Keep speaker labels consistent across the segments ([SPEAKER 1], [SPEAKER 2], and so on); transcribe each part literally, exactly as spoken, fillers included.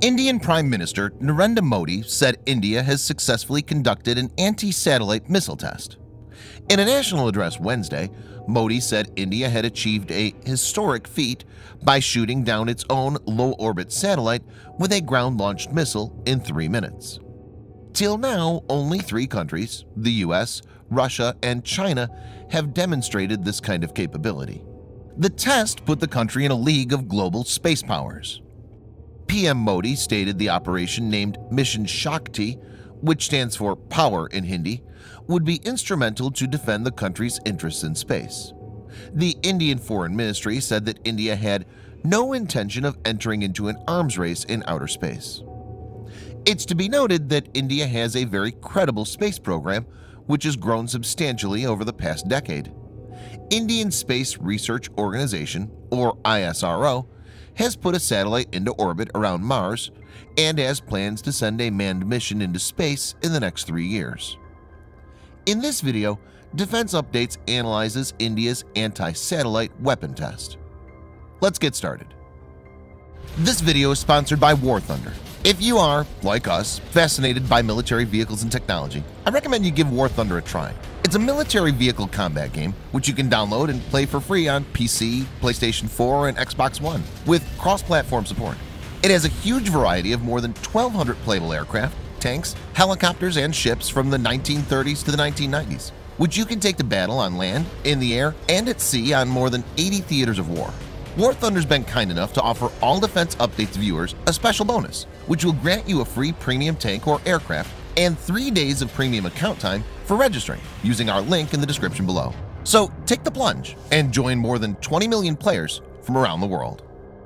[SPEAKER 1] Indian Prime Minister Narendra Modi said India has successfully conducted an anti-satellite missile test. In a national address Wednesday, Modi said India had achieved a historic feat by shooting down its own low-orbit satellite with a ground-launched missile in three minutes. Till now, only three countries, the U S, Russia, and China, have demonstrated this kind of capability. The test put the country in a league of global space powers. P M Modi stated the operation, named Mission Shakti, which stands for power in Hindi, would be instrumental to defend the country's interests in space. The Indian Foreign Ministry said that India had no intention of entering into an arms race in outer space. It's to be noted that India has a very credible space program which has grown substantially over the past decade. Indian Space Research Organization, or I S R O, has put a satellite into orbit around Mars and has plans to send a manned mission into space in the next three years. In this video, Defense Updates analyzes India's anti-satellite weapon test. Let's get started. This video is sponsored by War Thunder. If you are, like us, fascinated by military vehicles and technology, I recommend you give War Thunder a try. It's a military vehicle combat game which you can download and play for free on P C, PlayStation four, and Xbox One with cross-platform support. It has a huge variety of more than twelve hundred playable aircraft, tanks, helicopters, and ships from the nineteen thirties to the nineteen nineties, which you can take to battle on land, in the air, and at sea on more than eighty theaters of war. War Thunder's been kind enough to offer all Defense Updates viewers a special bonus, which will grant you a free premium tank or aircraft and three days of premium account time for registering using our link in the description below. So take the plunge and join more than twenty million players from around the world.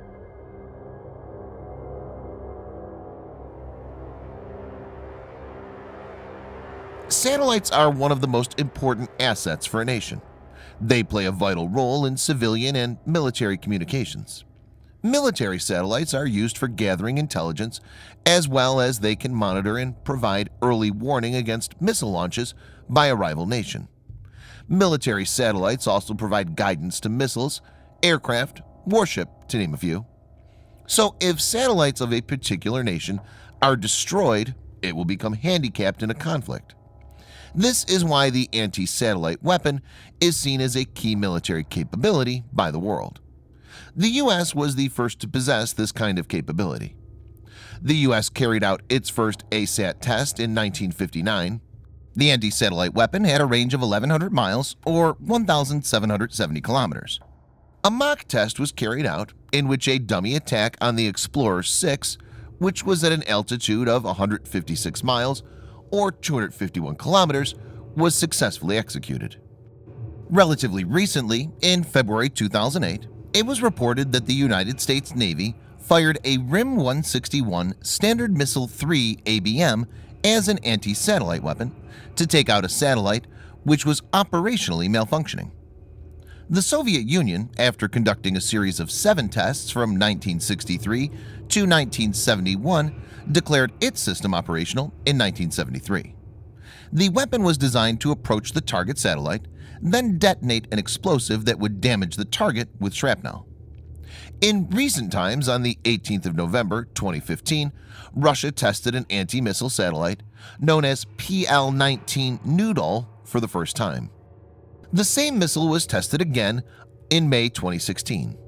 [SPEAKER 1] Satellites are one of the most important assets for a nation. They play a vital role in civilian and military communications. Military satellites are used for gathering intelligence, as well as they can monitor and provide early warning against missile launches by a rival nation. Military satellites also provide guidance to missiles, aircraft, warship, to name a few. So if satellites of a particular nation are destroyed, it will become handicapped in a conflict. This is why the anti-satellite weapon is seen as a key military capability by the world. The U S was the first to possess this kind of capability. The U S carried out its first A SAT test in nineteen fifty-nine. The anti-satellite weapon had a range of eleven hundred miles or one thousand seven hundred seventy kilometers. A mock test was carried out in which a dummy attack on the Explorer six, which was at an altitude of one hundred fifty-six miles or two hundred fifty-one kilometers, was successfully executed. Relatively recently, in February two thousand eight, it was reported that the United States Navy fired a R I M one sixty-one Standard Missile three A B M as an anti-satellite weapon to take out a satellite which was operationally malfunctioning. The Soviet Union, after conducting a series of seven tests from nineteen sixty-three to nineteen seventy-one, declared its system operational in nineteen seventy-three. The weapon was designed to approach the target satellite, then detonate an explosive that would damage the target with shrapnel. In recent times, on the eighteenth of November twenty fifteen, Russia tested an anti-missile satellite known as P L nineteen Noodle for the first time. The same missile was tested again in May twenty sixteen.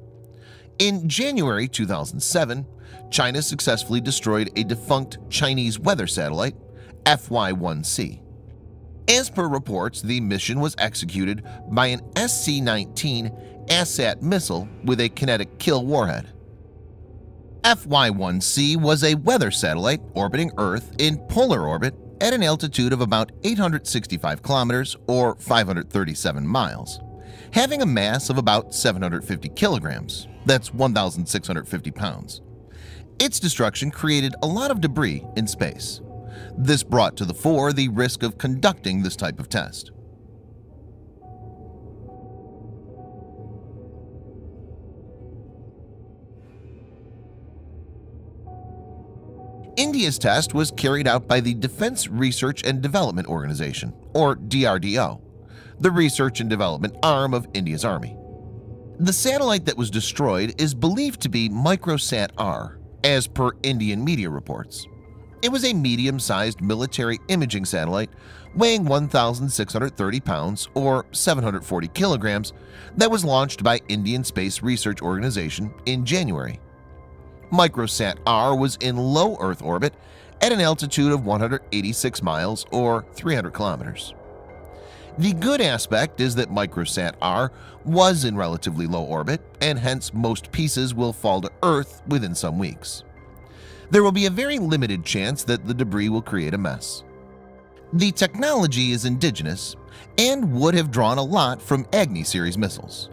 [SPEAKER 1] In January two thousand seven, China successfully destroyed a defunct Chinese weather satellite, F Y one C. As per reports, the mission was executed by an S C nineteen ASAT missile with a kinetic kill warhead. F Y one C was a weather satellite orbiting Earth in polar orbit at an altitude of about eight hundred sixty-five kilometers or five hundred thirty-seven miles, having a mass of about seven hundred fifty kilograms, that's one thousand six hundred fifty pounds. Its destruction created a lot of debris in space. This brought to the fore the risk of conducting this type of test. India's test was carried out by the Defense Research and Development Organization, or D R D O, the research and development arm of India's army. The satellite that was destroyed is believed to be Microsat R, as per Indian media reports. It was a medium-sized military imaging satellite weighing one thousand six hundred thirty pounds or seven hundred forty kilograms that was launched by Indian Space Research Organization in January. Microsat R was in low Earth orbit at an altitude of one hundred eighty-six miles or three hundred kilometers. The good aspect is that Microsat R was in relatively low orbit, and hence most pieces will fall to Earth within some weeks. There will be a very limited chance that the debris will create a mess. The technology is indigenous and would have drawn a lot from Agni series missiles.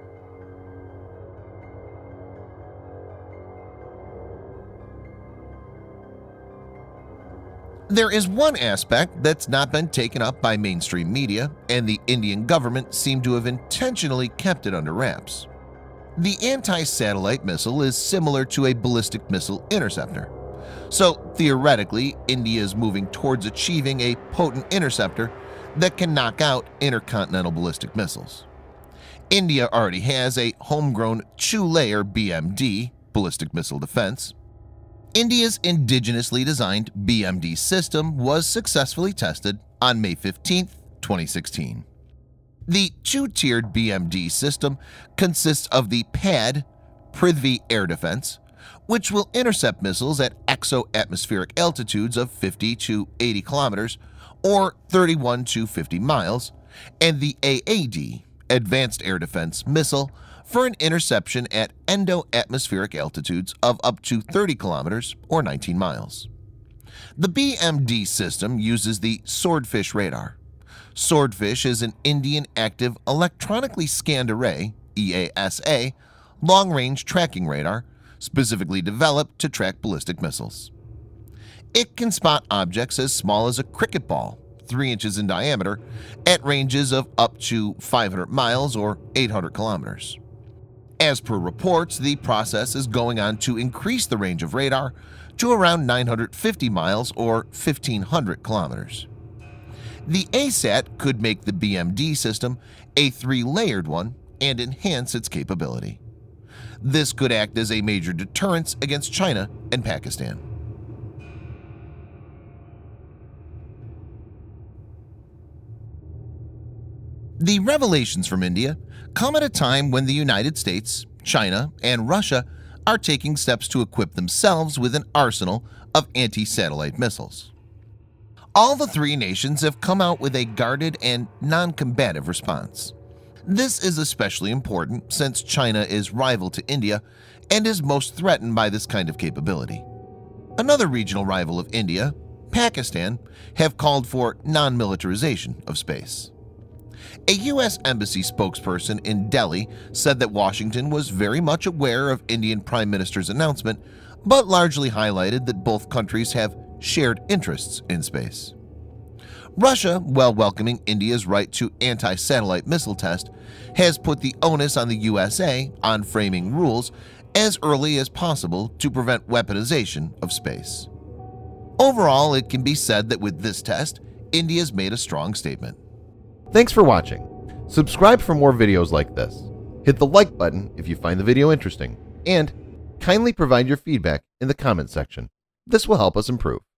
[SPEAKER 1] There is one aspect that's not been taken up by mainstream media, and the Indian government seemed to have intentionally kept it under wraps. The anti-satellite missile is similar to a ballistic missile interceptor. So theoretically, India is moving towards achieving a potent interceptor that can knock out intercontinental ballistic missiles. India already has a homegrown two-layer B M D, ballistic missile defense. India's indigenously designed B M D system was successfully tested on May fifteenth, twenty sixteen. The two-tiered B M D system consists of the P A D, Prithvi Air Defense, which will intercept missiles at exo-atmospheric altitudes of fifty to eighty kilometers or thirty-one to fifty miles, and the A A D, Advanced Air Defense Missile, for an interception at endo-atmospheric altitudes of up to thirty kilometers or nineteen miles. The B M D system uses the Swordfish radar. Swordfish is an Indian Active Electronically Scanned Array (E A S A) long-range tracking radar specifically developed to track ballistic missiles. It can spot objects as small as a cricket ball, three inches in diameter, at ranges of up to five hundred miles or eight hundred kilometers. As per reports, the process is going on to increase the range of radar to around nine hundred fifty miles or fifteen hundred kilometers. The ASAT could make the B M D system a three-layered one and enhance its capability. This could act as a major deterrence against China and Pakistan. The revelations from India come at a time when the United States, China, and Russia are taking steps to equip themselves with an arsenal of anti-satellite missiles. All the three nations have come out with a guarded and non-combative response. This is especially important since China is rival to India and is most threatened by this kind of capability. Another regional rival of India, Pakistan, have called for non-militarization of space. A U S embassy spokesperson in Delhi said that Washington was very much aware of Indian Prime Minister's announcement, but largely highlighted that both countries have shared interests in space. Russia, while welcoming India's right to anti-satellite missile test, has put the onus on the U S A on framing rules as early as possible to prevent weaponization of space. Overall, it can be said that with this test, India's made a strong statement.
[SPEAKER 2] Thanks for watching. Subscribe for more videos like this. Hit the like button if you find the video interesting, and kindly provide your feedback in the comment section. This will help us improve.